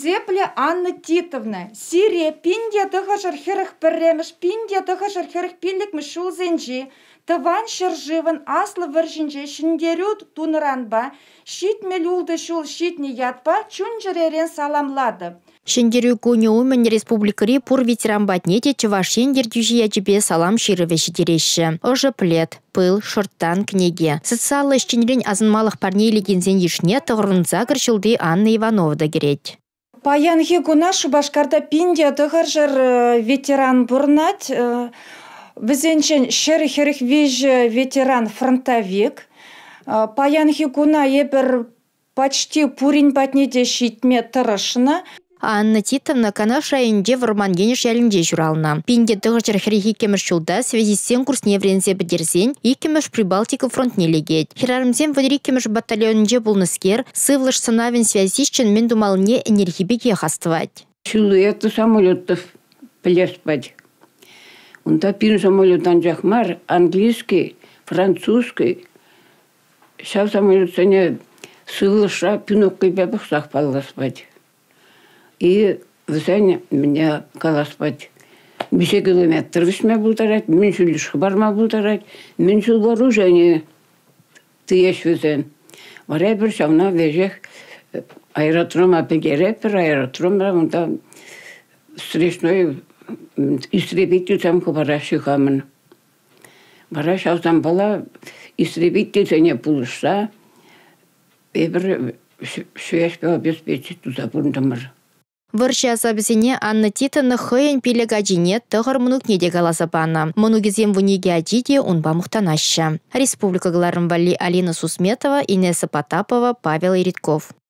Зепле Анна Титовна. Сирия пинде тыгажыр херых пірреміш, пинде тыгажыр херых пилікміш шулзенжи. Тыван шыржывын аслы выржинже шиндерют туныранба, щитме люлды шул щитне ятпа чунжыререн саламлады. Шендерю куни умен республикари пур ветеран батнете чывашен дердюжия тебе салам ширывеші дереші. Ожы плед, пыл, шорттан книге. Социалы ішченерен азынмалық парней легензен ешне тұғырын загыршылды Анна Ивановда керет. Паянхи гуна Шубашкарда пинде тыгыржыр ветеран бурнать. Візенчен шері херіх веж ветеран фронтовик. Паянхи гуна ебір почти пурин батнеде щитме тырышына. Анна Титовна канаш районде варман генеш ялінде журална. Пинде тыгырчыр херихи кемеш жылда связи сен курс неврензе бідерзен и кемеш Прибалтика фронт нелегет. Херарымзен вадри кемеш батальонінде булныскер, сывлыш сынавен связищен мен думалыне энергибеге хастывать. Силуэты самолетов пляспать. Он топин самолетан жахмар, английский, французский. Сейчас самолет сене сывлыша пиноккой бебых сахпалласпать. И візәне меня каласпать. 5 километр весьме бултарать, мен шүліш барма бултарать, мен шүл вооружение тыеш візен. Варай бір шавна вежех аэродрома пегерет, бір аэродромда, онда встречной истребитель там кубараши хамын. Варай шавзан бала истребитель сене пулышса, бір шуешпе обеспечить туда бундамыр. Вырши асабысене Анна Титовна хыйын пилега жине тығыр мұнук неде галасапана. Мұнугезем вунеге аджиде унба мұқтанаща. Республика Галарымвали Алина Сусметова, Инесса Потапова, Павел Иритков.